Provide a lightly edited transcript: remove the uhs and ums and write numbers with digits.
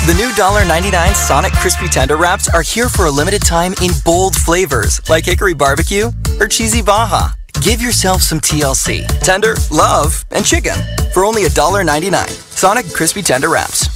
The new $1.99 Sonic Crispy Tender Wraps are here for a limited time in bold flavors like Hickory Barbecue or Cheesy Baja. Give yourself some TLC, tender, love, and chicken for only $1.99. Sonic Crispy Tender Wraps.